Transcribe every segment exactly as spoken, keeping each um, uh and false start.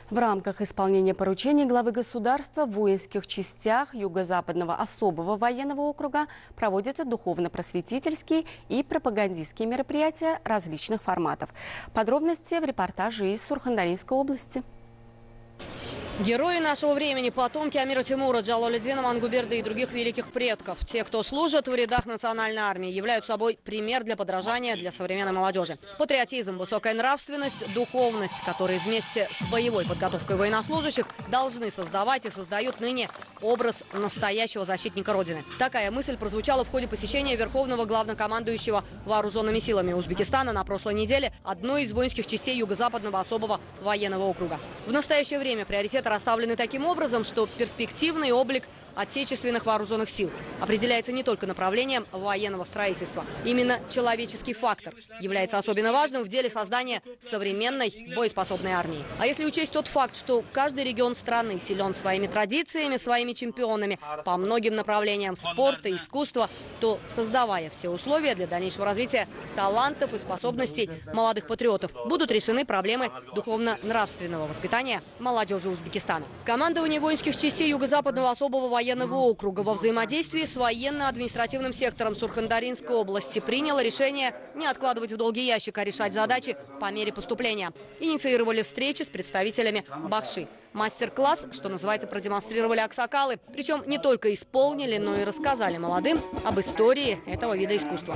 В рамках исполнения поручений главы государства в воинских частях Юго-Западного особого военного округа проводятся духовно-просветительские и пропагандистские мероприятия различных форматов. Подробности в репортаже из Сурхандарийской области. Герои нашего времени, потомки Амира Тимура, Джалалиддина Мангуберды и других великих предков. Те, кто служат в рядах национальной армии, являются собой пример для подражания для современной молодежи. Патриотизм, высокая нравственность, духовность, которые вместе с боевой подготовкой военнослужащих должны создавать и создают ныне образ настоящего защитника Родины. Такая мысль прозвучала в ходе посещения Верховного главнокомандующего вооруженными силами Узбекистана на прошлой неделе одной из воинских частей Юго-Западного особого военного округа. В настоящее время приоритеты расставлены таким образом, что перспективный облик отечественных вооруженных сил определяется не только направлением военного строительства. Именно человеческий фактор является особенно важным в деле создания современной боеспособной армии. А если учесть тот факт, что каждый регион страны силен своими традициями, своими чемпионами по многим направлениям спорта, искусства, то, создавая все условия для дальнейшего развития талантов и способностей молодых патриотов, будут решены проблемы духовно-нравственного воспитания молодежи Узбекистана. Командование воинских частей Юго-Западного особого военного округа во взаимодействии с военно-административным сектором Сурхандарийской области приняло решение не откладывать в долгий ящик, а решать задачи по мере поступления. Инициировали встречи с представителями Бахши. Мастер-класс, что называется, продемонстрировали аксакалы. Причем не только исполнили, но и рассказали молодым об истории этого вида искусства.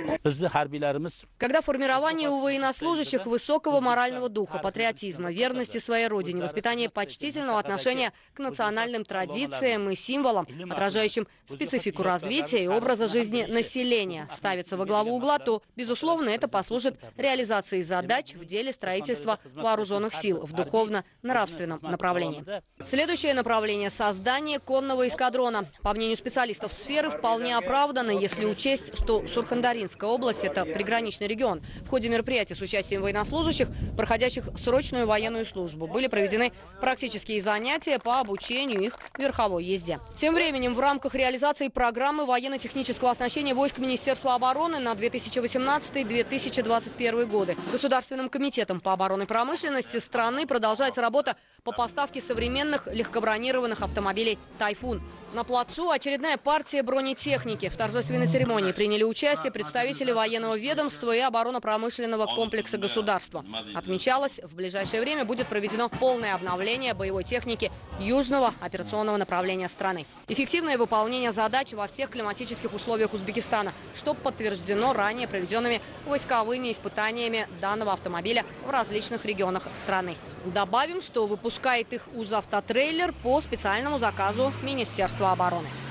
Когда формирование у военнослужащих высокого морального духа, патриотизма, верности своей родине, воспитание почтительного отношения к национальным традициям и символам, отражающим специфику развития и образа жизни населения, ставится во главу угла, то, безусловно, это послужит реализации задач в деле строительства вооруженных сил в духовно-нравственном направлении. Направлении. Следующее направление – создание конного эскадрона. По мнению специалистов сферы, вполне оправдано, если учесть, что Сурхандарийская область – это приграничный регион. В ходе мероприятий с участием военнослужащих, проходящих срочную военную службу, были проведены практические занятия по обучению их верховой езде. Тем временем, в рамках реализации программы военно-технического оснащения войск Министерства обороны на две тысячи восемнадцатый — две тысячи двадцать первый годы Государственным комитетом по оборонной промышленности страны продолжается работа по поставке современных легкобронированных автомобилей «Тайфун». На плацу очередная партия бронетехники. В торжественной церемонии приняли участие представители военного ведомства и оборонно-промышленного комплекса государства. Отмечалось, в ближайшее время будет проведено полное обновление боевой техники южного операционного направления страны. Эффективное выполнение задач во всех климатических условиях Узбекистана, что подтверждено ранее проведенными войсковыми испытаниями данного автомобиля в различных регионах страны. Добавим, что выпускает их УЗАвтотрейлер по специальному заказу Министерства обороны.